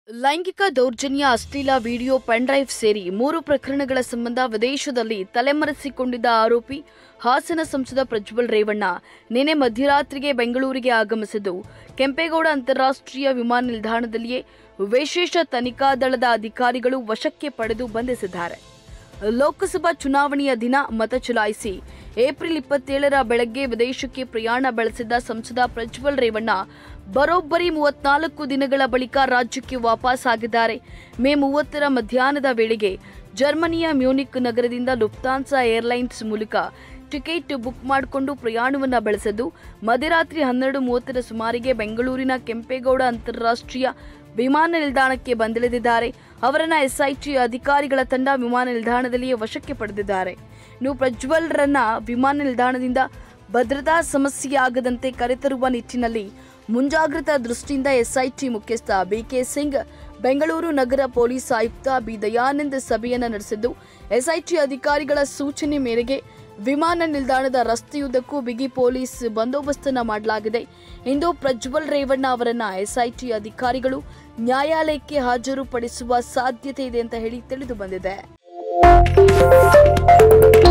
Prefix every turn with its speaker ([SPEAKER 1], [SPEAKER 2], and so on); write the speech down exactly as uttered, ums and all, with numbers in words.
[SPEAKER 1] ಲೈಂಗಿಕ ದೌರ್ಜನ್ಯ, ಅಶ್ಲೀಲ ವಿಡಿಯೋ, ಪೆನ್ಡ್ರೈವ್ ಸೇರಿ ಮೂರು ಪ್ರಕರಣಗಳ ಸಂಬಂಧ ವಿದೇಶದಲ್ಲಿ ತಲೆಮರೆಸಿಕೊಂಡಿದ್ದ ಆರೋಪಿ ಹಾಸನ ಸಂಸದ ಪ್ರಜ್ವಲ್ ರೇವಣ್ಣ ನಿನ್ನೆ ಮಧ್ಯರಾತ್ರಿಗೆ ಬೆಂಗಳೂರಿಗೆ ಆಗಮಿಸಿದ್ದು, ಕೆಂಪೇಗೌಡ ಅಂತಾರಾಷ್ಟ್ರೀಯ ವಿಮಾನ ನಿಲ್ದಾಣದಲ್ಲಿಯೇ ವಿಶೇಷ ತನಿಖಾ ದಳದ ಅಧಿಕಾರಿಗಳು ವಶಕ್ಕೆ ಪಡೆದು ಬಂಧಿಸಿದ್ದಾರೆ. ಲೋಕಸಭಾ ಚುನಾವಣೆಯ ದಿನ ಮತ ಚಲಾಯಿಸಿ ಏಪ್ರಿಲ್ ಇಪ್ಪತ್ತೇಳರ ಬೆಳಗ್ಗೆ ವಿದೇಶಕ್ಕೆ ಪ್ರಯಾಣ ಬೆಳೆಸಿದ್ದ ಸಂಸದ ಪ್ರಜ್ವಲ್ ರೇವಣ್ಣ ಬರೋಬ್ಬರಿ ಮೂವತ್ನಾಲ್ಕು ದಿನಗಳ ಬಳಿಕ ರಾಜ್ಯಕ್ಕೆ ವಾಪಸ್ ಆಗಿದ್ದಾರೆ. ಮೇ ಮೂವತ್ತರ ಮಧ್ಯಾಹ್ನದ ವೇಳೆಗೆ ಜರ್ಮನಿಯ ಮ್ಯೂನಿಕ್ ನಗರದಿಂದ ಲುಫ್ತಾನ್ಸಾ ಏರ್ಲೈನ್ಸ್ ಮೂಲಕ ಟಿಕೆಟ್ ಬುಕ್ ಮಾಡಿಕೊಂಡು ಪ್ರಯಾಣವನ್ನು ಬೆಳೆಸಿದ್ದು, ಮಧ್ಯರಾತ್ರಿ ಹನ್ನೆರಡು ಮೂವತ್ತರ ಸುಮಾರಿಗೆ ಬೆಂಗಳೂರಿನ ಕೆಂಪೇಗೌಡ ಅಂತಾರಾಷ್ಟ್ರೀಯ ವಿಮಾನ ನಿಲ್ದಾಣಕ್ಕೆ ಬಂದಿಳಿದಿದ್ದಾರೆ. ಅವರನ್ನ ಎಸ್ಐಟಿ ಅಧಿಕಾರಿಗಳ ತಂಡ ವಿಮಾನ ನಿಲ್ದಾಣದಲ್ಲಿಯೇ ವಶಕ್ಕೆ ಪಡೆದಿದ್ದಾರೆ. ಇನ್ನು ಪ್ರಜ್ವಲ್ರನ್ನ ವಿಮಾನ ನಿಲ್ದಾಣದಿಂದ ಭದ್ರತಾ ಸಮಸ್ಯೆಯಾಗದಂತೆ ಕರೆತರುವ ನಿಟ್ಟಿನಲ್ಲಿ ಮುಂಜಾಗ್ರತಾ ದೃಷ್ಟಿಯಿಂದ ಎಸ್ಐಟಿ ಮುಖ್ಯಸ್ಥ ಬಿಕೆ ಸಿಂಗ್, ಬೆಂಗಳೂರು ನಗರ ಪೊಲೀಸ್ ಆಯುಕ್ತ ಬಿ ದಯಾನಂದ್ ಸಭೆಯನ್ನು ನಡೆಸಿದ್ದು, ಎಸ್ಐಟಿ ಅಧಿಕಾರಿಗಳ ಸೂಚನೆ ಮೇರೆಗೆ ವಿಮಾನ ನಿಲ್ದಾಣದ ರಸ್ತೆಯುದ್ದಕ್ಕೂ ಬಿಗಿ ಪೊಲೀಸ್ ಬಂದೋಬಸ್ತನ್ನ ಮಾಡಲಾಗಿದೆ. ಇಂದು ಪ್ರಜ್ವಲ್ ರೇವಣ್ಣ ಅವರನ್ನ ಎಸ್ಐಟಿ ಅಧಿಕಾರಿಗಳು ನ್ಯಾಯಾಲಯಕ್ಕೆ ಹಾಜರುಪಡಿಸುವ ಸಾಧ್ಯತೆ ಇದೆ ಅಂತ ಹೇಳಿ ತಿಳಿದು ಬಂದಿದೆ.